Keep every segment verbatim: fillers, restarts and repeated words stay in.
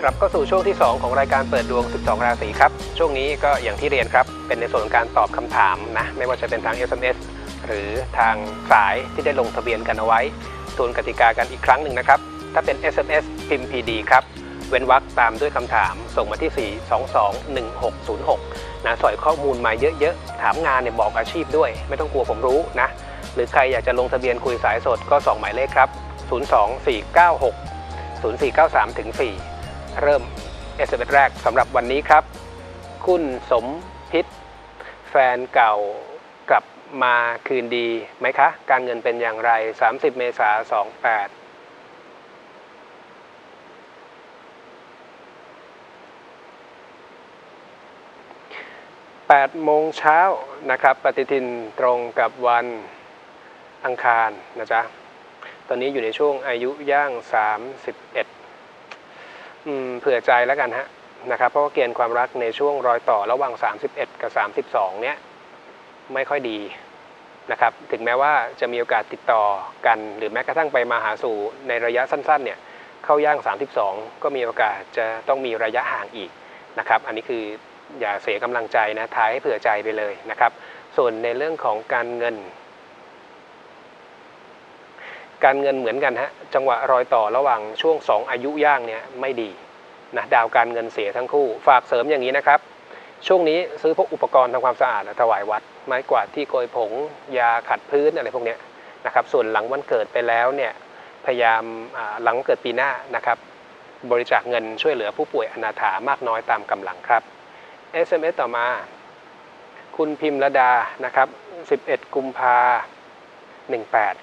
กลับเข้าสู่ช่วงที่สองของรายการเปิดดวงสิบสองราศีครับช่วงนี้ก็อย่างที่เรียนครับเป็นในส่วนของการตอบคำถามนะไม่ว่าจะเป็นทาง เอส เอ็ม เอส หรือทางสายที่ได้ลงทะเบียนกันเอาไว้ทวนกติกากันอีกครั้งหนึ่งนะครับถ้าเป็น เอส เอ็ม เอส พิมพ์ พี ดี ครับเว้นวรรคตามด้วยคำถามส่งมาที่สี่ สอง สอง หนึ่ง หก ศูนย์ หกนะสอยข้อมูลมาเยอะๆถามงานเนี่ยบอกอาชีพด้วยไม่ต้องกลัวผมรู้นะหรือใครอยากจะลงทะเบียนคุยสายสดก็ส่งหมายเลขครับศูนย์ สอง สี่ เก้า หก ศูนย์ สี่ เก้า สาม ถึง สี่เริ่ม เอส เอ็ม เอส แรกสำหรับวันนี้ครับคุณสมพิษแฟนเก่ากลับมาคืนดีไหมคะการเงินเป็นอย่างไรสามสิบเมษายนสองแปดแปดโมงเช้านะครับปฏิทินตรงกับวันอังคารนะจ๊ะตอนนี้อยู่ในช่วงอายุย่างสามสิบเอ็ดอืมเผื่อใจแล้วกันฮะนะครับเพราะว่าเกณฑ์ความรักในช่วงรอยต่อระหว่างสามสิบเอ็ดกับสามสิบสองเนี้ยไม่ค่อยดีนะครับถึงแม้ว่าจะมีโอกาสติดต่อกันหรือแม้กระทั่งไปมาหาสู่ในระยะสั้นๆเนี่ยเข้าย่างสามสิบสองก็มีโอกาสจะต้องมีระยะห่างอีกนะครับอันนี้คืออย่าเสียกำลังใจนะท้ายให้เผื่อใจไปเลยนะครับส่วนในเรื่องของการเงินการเงินเหมือนกันฮะจังหวะรอยต่อระหว่างช่วงสองอายุย่างเนี่ยไม่ดีนะดาวการเงินเสียทั้งคู่ฝากเสริมอย่างนี้นะครับช่วงนี้ซื้อพวกอุปกรณ์ทำความสะอาดถวายวัดไม้กวาดที่โกยผงยาขัดพื้นอะไรพวกนี้นะครับส่วนหลังวันเกิดไปแล้วเนี่ยพยายามหลังเกิดปีหน้านะครับบริจาคเงินช่วยเหลือผู้ป่วยอนาถามากน้อยตามกำลังครับ เอส เอ็ม เอส ต่อมาคุณพิมรดานะครับสิบเอ็ดกุมภาพันธ์หนึ่งแปด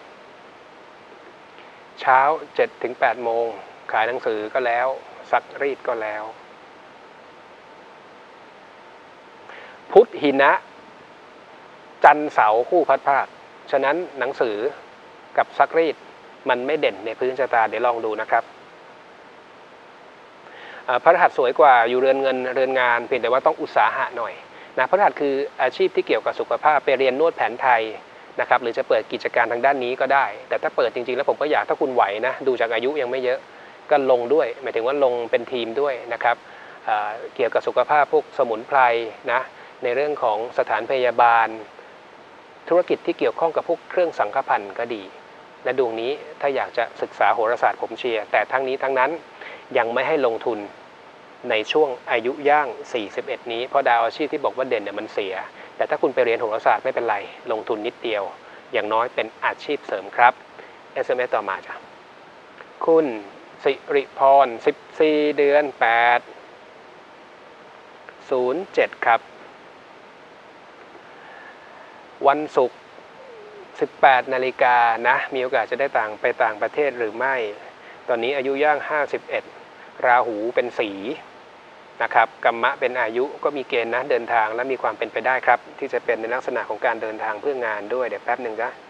เช้า เจ็ดถึงแปด โมงขายหนังสือก็แล้วซักรีดก็แล้วพุธหินะจันทร์เสาร์คู่พัดภาคฉะนั้นหนังสือกับซักรีดมันไม่เด่นในพื้นชะตาเดี๋ยวลองดูนะครับพฤหัสสวยกว่าอยู่เรือนเงินเรือนงานเพียงแต่ว่าต้องอุตสาหะหน่อยนะพฤหัสคืออาชีพที่เกี่ยวกับสุขภาพไปเรียนนวดแผนไทยนะครับหรือจะเปิดกิจการทางด้านนี้ก็ได้แต่ถ้าเปิดจริงๆแล้วผมก็อยากถ้าคุณไหวนะดูจากอายุยังไม่เยอะก็ลงด้วยหมายถึงว่าลงเป็นทีมด้วยนะครับ เอ่อ เกี่ยวกับสุขภาพพวกสมุนไพรนะในเรื่องของสถานพยาบาลธุรกิจที่เกี่ยวข้องกับพวกเครื่องสังฆพันธ์ก็ดีและดวงนี้ถ้าอยากจะศึกษาโหราศาสตร์ผมเชียร์แต่ทั้งนี้ทั้งนั้นยังไม่ให้ลงทุนในช่วงอายุย่างสี่สิบเอ็ดนี้เพราะดาวอาชีพที่บอกว่าเด่นเนี่ยมันเสียแต่ถ้าคุณไปเรียนโหราศาสตร์ไม่เป็นไรลงทุนนิดเดียวอย่างน้อยเป็นอาชีพเสริมครับ เอส เอ็ม เอส ต่อมาจ้ะคุณสิริพรสิบสี่เดือนแปด ศูนย์ เจ็ดครับวันศุกร์สิบแปดนาฬิกานะมีโอกาสจะได้ต่างไปต่างประเทศหรือไม่ตอนนี้อายุย่างห้าสิบเอ็ดราหูเป็นสีนะครับกัมมะเป็นอายุก็มีเกณฑ์นะเดินทางและมีความเป็นไปได้ครับที่จะเป็นในลักษณะของการเดินทางเพื่องานด้วยเดี๋ยวแป๊บหนึ่งจ้ะ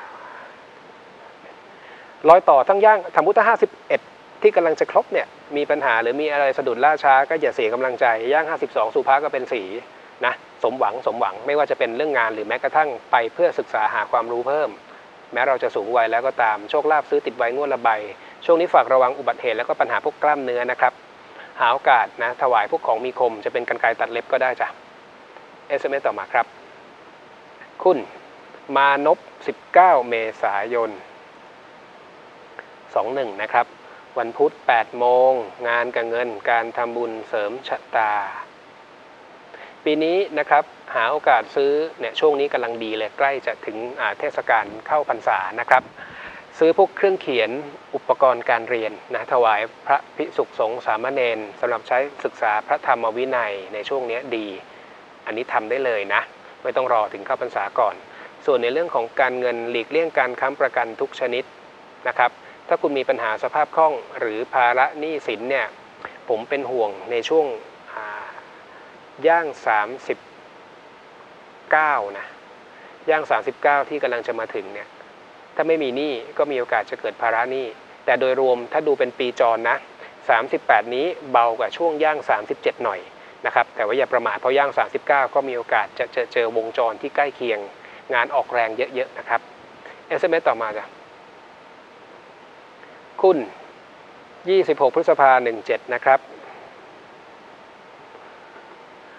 รอยต่อทั้งย่างสมมุติถ้าห้าสิบเอ็ดที่กำลังจะครบเนี่ยมีปัญหาหรือมีอะไรสะดุดล่าช้าก็อย่าเสียกำลังใจย่างห้าสิบสองสุภาก็เป็นสีนะสมหวังสมหวังไม่ว่าจะเป็นเรื่องงานหรือแม้กระทั่งไปเพื่อศึกษาหาความรู้เพิ่มแม้เราจะสูงวัยแล้วก็ตามโชคลาภซื้อติดไว้งวดละใบช่วงนี้ฝากระวังอุบัติเหตุแล้วก็ปัญหาพวกกล้ามเนื้อนะครับหาโอกาสนะถวายพวกของมีคมจะเป็นกรรไกรตัดเล็บก็ได้จ้ะ เอส เอ็ม เอส ต่อมาครับคุณมานพสิบเก้าเมษายนสองสิบเอ็ดนะครับวันพุธแปดโมงงานกับเงินการทำบุญเสริมชะตาปีนี้นะครับหาโอกาสซื้อเนี่ยช่วงนี้กำลังดีเลยใกล้จะถึงเทศกาลเข้าพรรษานะครับซื้อพวกเครื่องเขียนอุปกรณ์การเรียนนะถวายพระภิกษุสงฆ์สามเณรสำหรับใช้ศึกษาพระธรรมวินัยในช่วงนี้ดีอันนี้ทำได้เลยนะไม่ต้องรอถึงเข้าพรรษาก่อนส่วนในเรื่องของการเงินหลีกเลี่ยงการค้ำประกันทุกชนิดนะครับถ้าคุณมีปัญหาสภาพคล่องหรือภาระหนี้สินเนี่ยผมเป็นห่วงในช่วงย่างสามสิบเก้านะย่างสามสิบเก้าที่กำลังจะมาถึงเนี่ยถ้าไม่มีหนี้ก็มีโอกาสจะเกิดภาระหนี้แต่โดยรวมถ้าดูเป็นปีจรนะสามสิบแปดนี้เบากว่าช่วงย่างสามสิบเจ็ดหน่อยนะครับแต่ว่าอย่าประมาทเพราะย่างสามสิบเก้าก็มีโอกาสจะเจอเจอวงจรที่ใกล้เคียงงานออกแรงเยอะๆนะครับ เอส เอ็ม เอส ต่อมาจ้ะคุณยี่สิบหกพฤษภาคมสิบเจ็ดนะครับ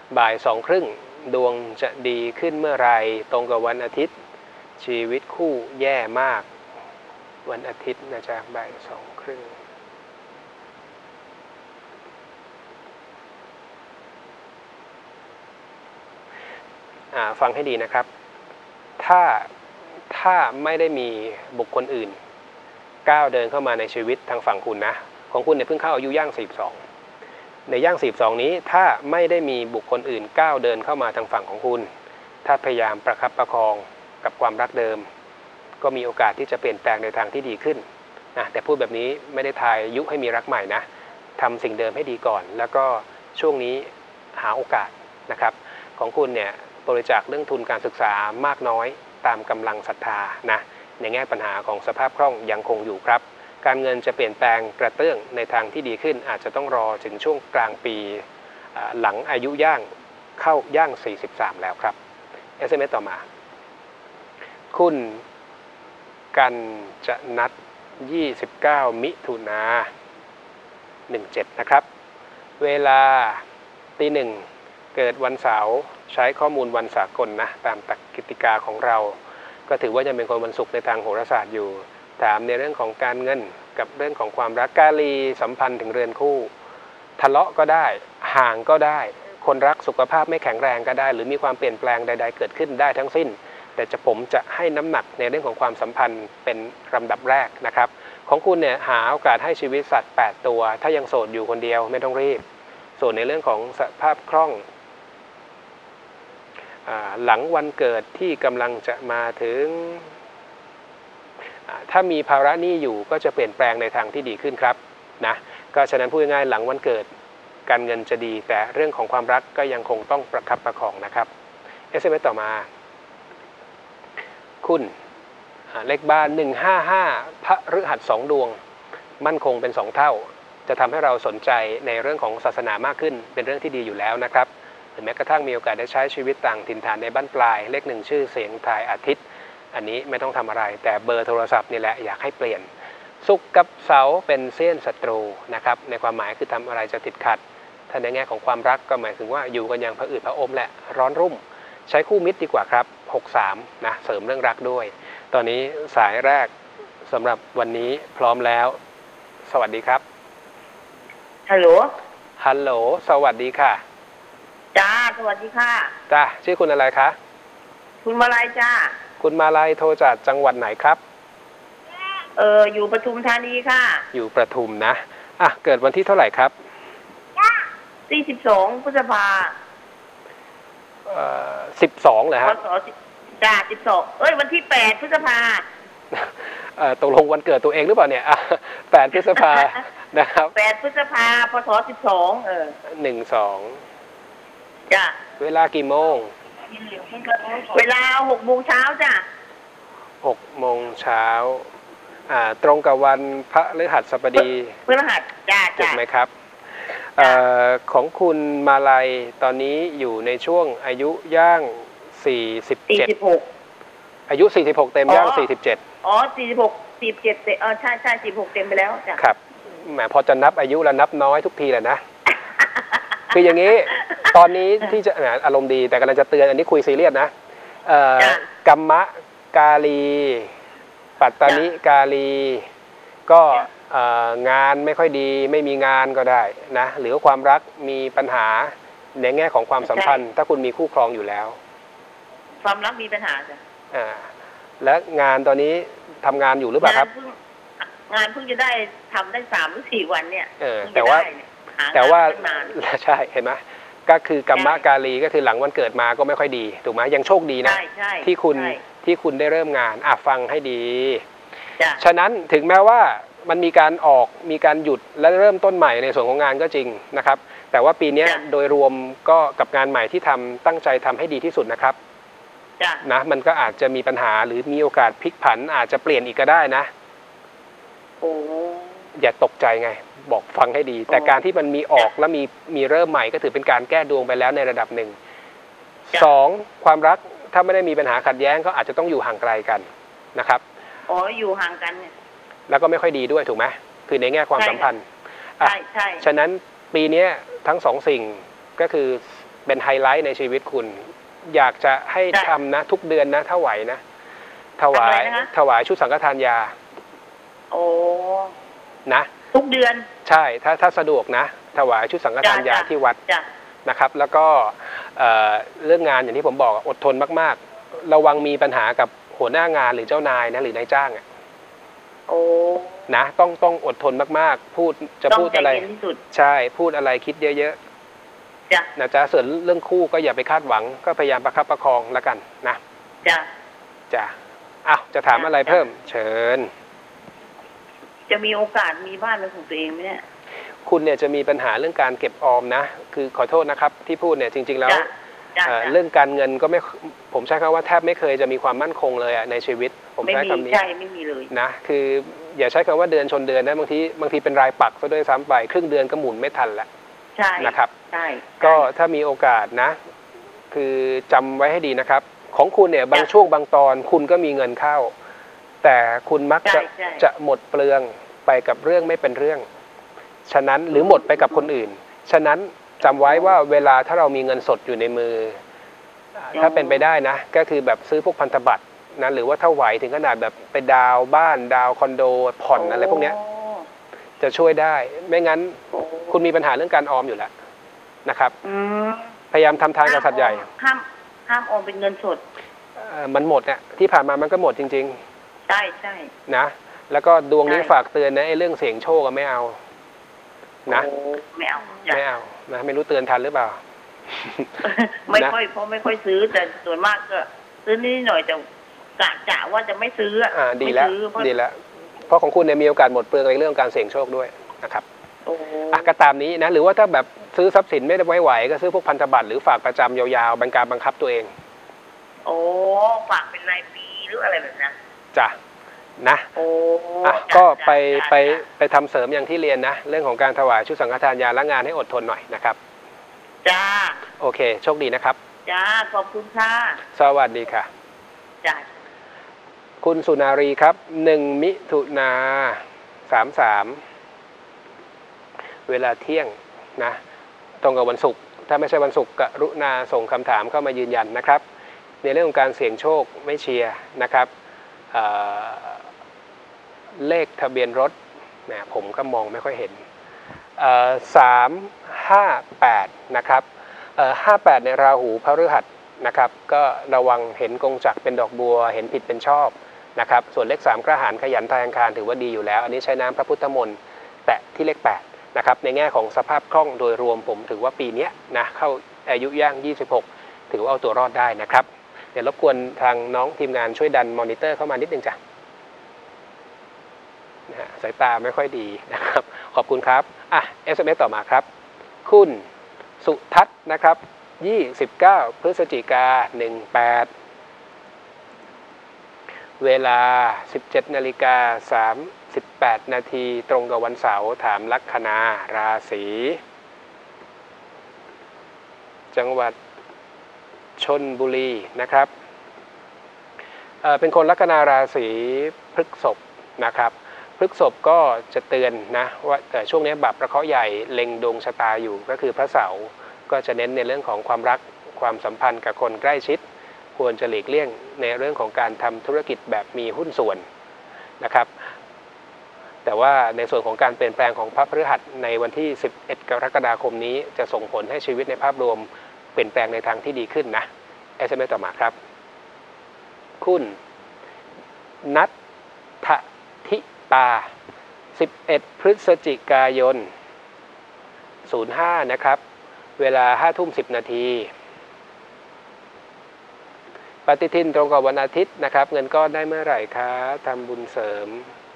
บ่ายสองครึ่งดวงจะดีขึ้นเมื่อไรตรงกับวันอาทิตย์ชีวิตคู่แย่มากวันอาทิตย์นะจ๊ะบ่ายสองครึ่งฟังให้ดีนะครับถ้าถ้าไม่ได้มีบุคคลอื่นก้าวเดินเข้ามาในชีวิตทางฝั่งคุณนะของคุณเนี่ยเพิ่งเข้าอายุย่างสี่สิบสองในย่างสี่สิบสองนี้ถ้าไม่ได้มีบุคคลอื่นก้าวเดินเข้ามาทางฝั่งของคุณถ้าพยายามประคับประคองกับความรักเดิมก็มีโอกาสที่จะเปลี่ยนแปลงในทางที่ดีขึ้นนะแต่พูดแบบนี้ไม่ได้ทายยุให้มีรักใหม่นะทำสิ่งเดิมให้ดีก่อนแล้วก็ช่วงนี้หาโอกาสนะครับของคุณเนี่ยบริจาคเรื่องทุนการศึกษามากน้อยตามกำลังศรัทธานะในแง่ปัญหาของสภาพคล่องยังคงอยู่ครับการเงินจะเปลี่ยนแปลงกระเตื้องในทางที่ดีขึ้นอาจจะต้องรอถึงช่วงกลางปีหลังอายุย่างเข้าย่างสี่สิบสามแล้วครับ เอส เอ็ม เอส ต่อมาคุณกันจะนัดยี่สิบเก้ามิถุนาหนึ่งเจ็ดนะครับเวลาตีหนึ่งเกิดวันเสาร์ใช้ข้อมูลวันสากลนะตามกติกาของเราก็ถือว่ายังเป็นคนวันศุกร์ในทางโหราศาสตร์อยู่ถามในเรื่องของการเงินกับเรื่องของความรักกาลีสัมพันธ์ถึงเรือนคู่ทะเลาะก็ได้ห่างก็ได้คนรักสุขภาพไม่แข็งแรงก็ได้หรือมีความเปลี่ยนแปลงใดๆเกิดขึ้นได้ทั้งสิ้นแต่จะผมจะให้น้ำหนักในเรื่องของความสัมพันธ์เป็นลำดับแรกนะครับของคุณเนี่ยหาโอกาสให้ชีวิตสัตว์แปดตัวถ้ายังโสดอยู่คนเดียวไม่ต้องรีบส่วนในเรื่องของสภาพคล่องหลังวันเกิดที่กำลังจะมาถึงถ้ามีภาระหนี้อยู่ก็จะเปลี่ยนแปลงในทางที่ดีขึ้นครับนะก็ฉะนั้นพูดง่ายๆหลังวันเกิดการเงินจะดีแต่เรื่องของความรักก็ยังคงต้องประคับประคองนะครับ เอส เอ็ม เอส ต่อมาคุณเลขบ้านหนึ่งห้าห้าพฤหัสสองดวงมั่นคงเป็นสองเท่าจะทำให้เราสนใจในเรื่องของศาสนามากขึ้นเป็นเรื่องที่ดีอยู่แล้วนะครับหรือแม้กระทั่งมีโอกาสได้ใช้ชีวิตต่างถิ่นฐานในบ้านปลายเลขหนึ่งชื่อเสียงทายอาทิตย์อันนี้ไม่ต้องทำอะไรแต่เบอร์โทรศัพท์นี่แหละอยากให้เปลี่ยนศุกร์กับเสาร์เป็นเส้นศัตรูนะครับในความหมายคือทำอะไรจะติดขัดถ้าในแง่ของความรักก็หมายถึงว่าอยู่กันอย่างผะอืดผะอมแหละร้อนรุ่มใช้คู่มิตรดีกว่าครับหกสามนะเสริมเรื่องรักด้วยตอนนี้สายแรกสำหรับวันนี้พร้อมแล้วสวัสดีครับฮัลโหลฮัลโหลสวัสดีค่ะจ้าสวัสดีค่ะจ้าชื่อคุณอะไรคะคุณมาลัยจ้าคุณมาลัยโทรจากจังหวัดไหนครับเอออยู่ปทุมธานีค่ะอยู่ปทุมนะอ่ะเกิดวันที่เท่าไหร่ครับสี่สิบสองพฤษภาเอ่อสิบสองเหรอฮะพศจ้าสิบสองเอ้ยวันที่แปดพฤษภาเอ่อตกลงวันเกิดตัวเองหรือเปล่าเนี่ยอ่ะแปดพฤษภานะครับแปดพฤษภาพศสิบสองเออหนึ่งสองจ้าเวลากี่โมงเวลาหกโมงเช้าจ้าหกโมงเช้าอ่าตรงกับวันพระฤหัสบดีพฤหัสจ้าถูกไหมครับเอ่อของคุณมาลัยตอนนี้อยู่ในช่วงอายุย่างสี่สิบเจ็ดอายุสี่สิบหกเต็มย่างสี่สิบเจ็ดอ๋อสี่สิบหกสี่สิบเจ็ดเต็มเออใช่ใช่สี่สิบหกเต็มไปแล้วจ้ะครับแหมพอจะนับอายุแล้วนับน้อยทุกทีแหละนะคืออย่างนี้ตอนนี้ที่จะอารมณ์ดีแต่กำลังจะเตือนอันนี้คุยซีเรียสนะกัมมะกาลีปัตตานิกาลีก็งานไม่ค่อยดีไม่มีงานก็ได้นะหรือความรักมีปัญหาในแง่ของความสัมพันธ์ถ้าคุณมีคู่ครองอยู่แล้วความรักมีปัญหาจ้ะอ่าและงานตอนนี้ทำงานอยู่หรือเปล่าครับงานเพิ่งจะได้ทำได้สามหรือสี่วันเนี่ยเออแต่ว่าแต่ว่าใช่เห็นไหมก็คือกัมมะกาลีก็คือหลังวันเกิดมาก็ไม่ค่อยดีถูกไหมยังโชคดีนะที่คุณที่คุณได้เริ่มงานอ่ะฟังให้ดีฉะนั้นถึงแม้ว่ามันมีการออกมีการหยุดและเริ่มต้นใหม่ในส่วนของงานก็จริงนะครับแต่ว่าปีนี้โดยรวมก็กับงานใหม่ที่ทำตั้งใจทำให้ดีที่สุดนะครับนะมันก็อาจจะมีปัญหาหรือมีโอกาสพลิกผันอาจจะเปลี่ยนอีกก็ได้นะโอ้อย่าตกใจไงบอกฟังให้ดีแต่การที่มันมีออกแล้วมีมีเริ่มใหม่ก็ถือเป็นการแก้ดวงไปแล้วในระดับหนึ่งสองความรักถ้าไม่ได้มีปัญหาขัดแย้งก็อาจจะต้องอยู่ห่างไกลกันนะครับอ๋ออยู่ห่างกันเนี่ยแล้วก็ไม่ค่อยดีด้วยถูกไหมคือในแง่ความสัมพันธ์ใช่ใช่ฉะนั้นปีนี้ทั้งสองสิ่งก็คือเป็นไฮไลท์ในชีวิตคุณ อยากจะให้ทำนะทุกเดือนนะถ้าไหวนะถวายถวายชุดสังฆทานยาโอ้นะทุกเดือนใช่ถ้าถ้าสะดวกนะถวายชุดสังฆทานยาที่วัดนะครับแล้วก็เรื่องงานอย่างที่ผมบอกอดทนมากๆระวังมีปัญหากับหัวหน้างานหรือเจ้านายนะหรือนายจ้างอ่ะโอ้นะต้องต้องอดทนมากๆพูดจะพูดอะไรใช่พูดอะไรคิดเยอะๆนะจ๊ะส่วนเรื่องคู่ก็อย่าไปคาดหวังก็พยายามประคับประคองแล้วกันนะจ้ะจ้ะอ้าวจะถามอะไรเพิ่มเชิญจะมีโอกาสมีบ้านเป็นของตัวเองไหมเนี่ยคุณเนี่ยจะมีปัญหาเรื่องการเก็บออมนะคือขอโทษนะครับที่พูดเนี่ยจริงๆแล้วเรื่องการเงินก็ไม่ผมใช้คำว่าแทบไม่เคยจะมีความมั่นคงเลยในชีวิตผมใช้คำนี้ใช่ไม่มีเลยนะคืออย่าใช้คำว่าเดือนชนเดือนนะบางทีบางทีเป็นรายปักซะด้วยซ้ำไปครึ่งเดือนก็หมุนไม่ทันแล้วใช่นะครับใช่ก็ถ้ามีโอกาสนะคือจำไว้ให้ดีนะครับของคุณเนี่ยบางช่วงบางตอนคุณก็มีเงินเข้าแต่คุณมักจะจะหมดเปลืองไปกับเรื่องไม่เป็นเรื่องฉะนั้นหรือหมดไปกับคนอื่นฉะนั้นจำไว้ว่าเวลาถ้าเรามีเงินสดอยู่ในมือถ้าเป็นไปได้นะก็คือแบบซื้อพวกพันธบัตรนะหรือว่าถ้าไหวถึงขนาดแบบไปดาวบ้านดาวคอนโดผ่อนอะไรพวกนี้จะช่วยได้ไม่งั้นคุณมีปัญหาเรื่องการออมอยู่แล้วนะครับพยายามทำทานกับสัตว์ใหญ่ห้ามห้ามออมเป็นเงินสดมันหมดเนี่ยที่ผ่านมามันก็หมดจริงๆใช่ใช่นะแล้วก็ดวงนี้ฝากเตือนนะไอ้เรื่องเสี่ยงโชคก็ไม่เอานะไม่เอาไม่เอานะไม่รู้เตือนทันหรือเปล่าไม่ค่อยเพราะไม่ค่อยซื้อแต่ส่วนมากก็ซื้อนิดหน่อยแต่กะจะว่าจะไม่ซื้ออ่าดีแล้วดีแล้วเพราะของคุณเนี่ยมีโอกาสหมดเปลืองในเรื่องการเสี่ยงโชคด้วยนะครับอ่ะก็ตามนี้นะหรือว่าถ้าแบบซื้อทรัพย์สินไม่ได้ไว้ไหวก็ซื้อพวกพันธบัตรหรือฝากประจำยาวๆบังการบังคับตัวเองโอ้ฝากเป็นรายปีหรืออะไรแบบนั้นจ้ะนะอ่ะก็ไปไปไปทำเสริมอย่างที่เรียนนะเรื่องของการถวายชุดสังฆทานยาและงานให้อดทนหน่อยนะครับจ้าโอเคโชคดีนะครับจ้าขอบคุณค่ะสวัสดีค่ะจ้าคุณสุนารีครับหนึ่งมิถุนาสามสามเวลาเที่ยงนะตรงกับวันศุกร์ถ้าไม่ใช่วันศุกร์กรุณาส่งคำถามเข้ามายืนยันนะครับในเรื่องของการเสี่ยงโชคไม่เชียร์นะครับเลขทะเบียนรถนะผมก็มองไม่ค่อยเห็นสามห้าแปดนะครับห้าแปดในราหูพฤหัสนะครับก็ระวังเห็นกงจักรเป็นดอกบัวเห็นผิดเป็นชอบนะครับส่วนเลขสามกระหารขยันทายอังคารถือว่าดีอยู่แล้วอันนี้ใช้น้ำพระพุทธมนต์แตะที่เลขแปดนะครับในแง่ของสภาพคล่องโดยรวมผมถือว่าปีนี้นะเข้าอายุย่างยี่สิบหกถือว่าเอาตัวรอดได้นะครับเดี๋ยวรบกวนทางน้องทีมงานช่วยดันมอนิเตอร์เข้ามานิดนึงจ้ะนะฮะสายตาไม่ค่อยดีนะครับขอบคุณครับอ่ะ เอส เอ็ม เอส ต่อมาครับคุณสุทัศน์นะครับยี่สิบเก้าพฤศจิกาหนึ่งแปดเวลา สิบเจ็ดนาฬิกาสามสิบแปดนาทีตรงกับวันเสาร์ถามลัคนาราศีจังหวัดชลบุรีนะครับเอ่อเป็นคนลัคนาราศีพฤษภนะครับพฤษภก็จะเตือนนะว่าแต่ช่วงนี้บัพพระเคราะห์ใหญ่เล็งดวงชะตาอยู่ก็คือพระเสาร์ก็จะเน้นในเรื่องของความรักความสัมพันธ์กับคนใกล้ชิดควรจะหลีกเลี่ยงในเรื่องของการทำธุรกิจแบบมีหุ้นส่วนนะครับแต่ว่าในส่วนของการเปลี่ยนแปลงของพระพฤหัสในวันที่สิบเอ็ดกรกฎาคมนี้จะส่งผลให้ชีวิตในภาพรวมเปลี่ยนแปลงในทางที่ดีขึ้นนะ เอส เอ็ม เอส ต่อมาครับคุณนัทธิตาสิบเอ็ดพฤศจิกายนศูนย์ห้านะครับเวลาห้าทุ่มสิบนาทีปฏิทินตรงกับวันอาทิตย์นะครับเงินก้อนได้เมื่อไหร่คะทำบุญเสริม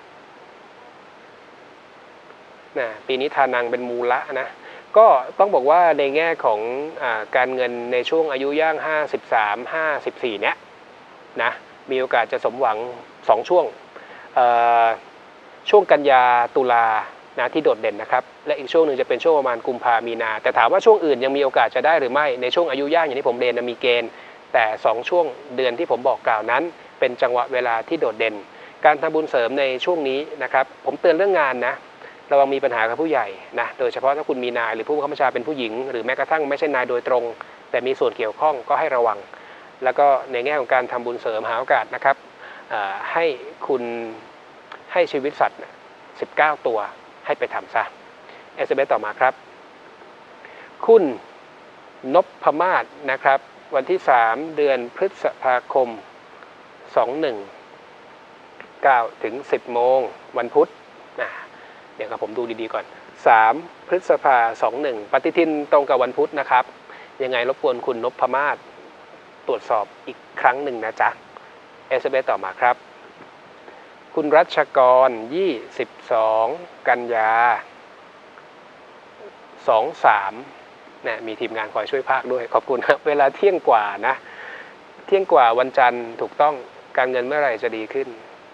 นะปีนี้ทานังเป็นมูละนะก็ต้องบอกว่าในแง่ของอาการเงินในช่วงอายุย่างห้าสิบสาม ห้าสิบสี่เนี้ยนะมีโอกาสจะสมหวังสองช่วงช่วงกันยาตุลานะที่โดดเด่นนะครับและอีกช่วงหนึ่งจะเป็นช่วงประมาณกุมภามีนาแต่ถามว่าช่วงอื่นยังมีโอกาสจะได้หรือไม่ในช่วงอายุย่างอย่างที่ผมเรียนมีเกณฑ์แต่สองช่วงเดือนที่ผมบอกกล่าวนั้นเป็นจังหวะเวลาที่โดดเด่นการทำบุญเสริมในช่วงนี้นะครับผมเตือนเรื่องงานนะระวังมีปัญหากับผู้ใหญ่นะโดยเฉพาะถ้าคุณมีนายหรือผู้บังคับบัญชาเป็นผู้หญิงหรือแม้กระทั่งไม่ใช่นายโดยตรงแต่มีส่วนเกี่ยวข้องก็ให้ระวังแล้วก็ในแง่ของการทำบุญเสริมหาโอกาสนะครับให้คุณให้ชีวิตสัตว์สิบเก้าตัวให้ไปทำซะ เอส เอ็ม เอส ต่อมาครับคุณนพมาศนะครับวันที่สามเดือนพฤษภาคมสองหนึ่งเก้าถึงสิบโมงวันพุธเดี๋ยวกับผมดูดีๆก่อนสามพฤษภาสองหนึ่งปฏิทินตรงกับวันพุธนะครับยังไงรบกวนคุณนพมาศตรวจสอบอีกครั้งหนึ่งนะจ๊ะ เอส เอ็ม เอส ต่อมาครับคุณรัชกรยี่สิบสองกันยาสองสามนะมีทีมงานคอยช่วยภาคด้วยขอบคุณครับเวลาเที่ยงกว่านะเที่ยงกว่าวันจันทร์ถูกต้องการเงินเมื่อไหร่จะดีขึ้น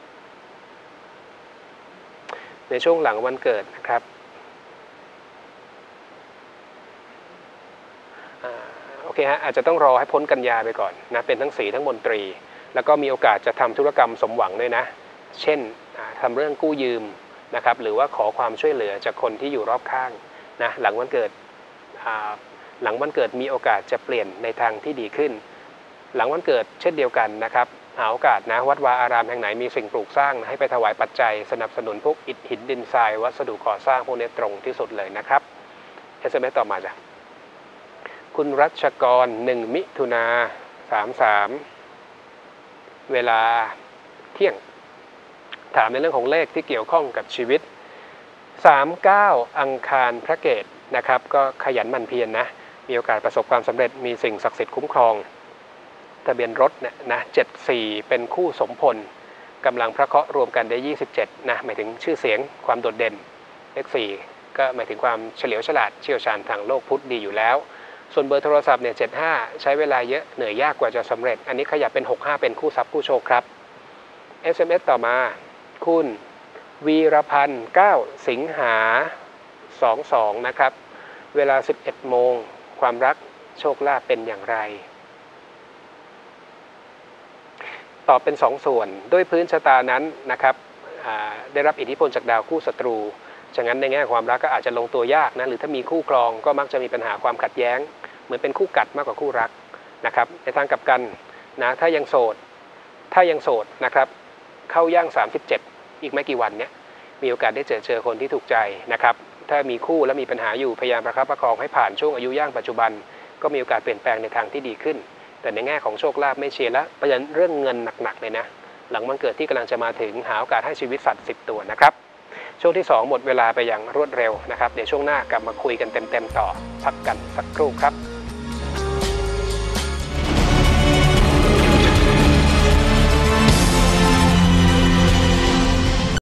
ในช่วงหลังวันเกิดนะครับโอเคฮะอาจจะต้องรอให้พ้นกันยาไปก่อนนะเป็นทั้งสีทั้งมนตรีแล้วก็มีโอกาสจะทำธุรกรรมสมหวังด้วยนะเช่นทำเรื่องกู้ยืมนะครับหรือว่าขอความช่วยเหลือจากคนที่อยู่รอบข้างนะหลังวันเกิดหลังวันเกิดมีโอกาสจะเปลี่ยนในทางที่ดีขึ้นหลังวันเกิดเช่นเดียวกันนะครับหาโอกาสนะวัดวาอารามแห่งไหนมีสิ่งปลูกสร้างให้ไปถวายปัจจัยสนับสนุนพวกอิฐหินดินทรายวัสดุก่อสร้างพวกนี้ตรงที่สุดเลยนะครับ เอส เอ็ม เอส ต่อมาจ้ะคุณรัชกรหนึ่งมิถุนาสามสามเวลาเที่ยงถามในเรื่องของเลขที่เกี่ยวข้องกับชีวิตสามเก้าอังคารพระเกตนะครับก็ขยันหมั่นเพียร นะมีโอกาสประสบความสำเร็จมีสิ่งศักดิ์สิทธิ์คุ้มครองทะเบียนรถเนี่ยนะเจ็ดสี่เป็นคู่สมพลกำลังพระเคราะห์รวมกันได้ยี่สิบเจ็ดนะหมายถึงชื่อเสียงความโดดเด่นเลขสี่ก็หมายถึงความเฉลียวฉลาดเชี่ยวชาญทางโลกพุทธดีอยู่แล้วส่วนเบอร์โทรศัพท์เนี่ยเจ็ดห้าใช้เวลาเยอะเหนื่อยยากกว่าจะสำเร็จอันนี้ขยับเป็นหกห้าเป็นคู่ทรัพย์คู่โชคครับ เอส เอ็ม เอส ต่อมาคุณวีรพันธ์เก้าสิงหาสองสองนะครับเวลาสิบเอ็ดโมงความรักโชคลาภเป็นอย่างไรตอบเป็นสองส่วนด้วยพื้นชะตานั้นนะครับได้รับอิทธิพลจากดาวคู่ศัตรูฉะนั้นในแง่ความรักก็อาจจะลงตัวยากนะหรือถ้ามีคู่ครองก็มักจะมีปัญหาความขัดแย้งเหมือนเป็นคู่กัดมากกว่าคู่รักนะครับในทางกลับกันนะถ้ายังโสดถ้ายังโสดนะครับเข้าย่างสามสิบเจ็ดอีกไม่กี่วันเนี้ยมีโอกาสได้เจอเจอคนที่ถูกใจนะครับถ้ามีคู่และมีปัญหาอยู่พยายามประคับประคองให้ผ่านช่วงอายุย่างปัจจุบันก็มีโอกาสเปลี่ยนแปลงในทางที่ดีขึ้นแต่ในแง่ของโชคลาภไม่เชียร์และประเด็นเรื่องเงินหนักๆเลยนะหลังวันเกิดที่กำลังจะมาถึงหาโอกาสให้ชีวิตสัตว์สิบตัวนะครับช่วงที่สองหมดเวลาไปอย่างรวดเร็วนะครับเดี๋ยวช่วงหน้ากลับมาคุยกันเต็มๆต่อพักกันสักครู่ครับ